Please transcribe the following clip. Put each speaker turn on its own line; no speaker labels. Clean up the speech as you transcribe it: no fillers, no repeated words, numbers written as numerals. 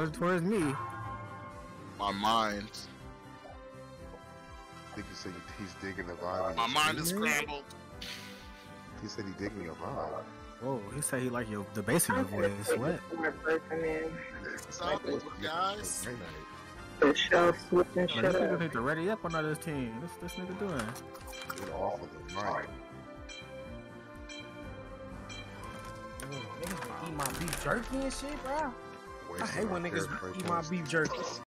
towards me.
My mind.
I think you said he's digging the vibe.
My mind is scrambled.
He said he digging your vibe.
Whoa, he said he like the bass in your voice. What?
Something, guys.
The show switching shit
This
up.
nigga need to ready up on this team. This nigga doing?
Get off of the mic.
Niggas eat my beef jerky and shit, bro. I hate when niggas eat my beef jerky.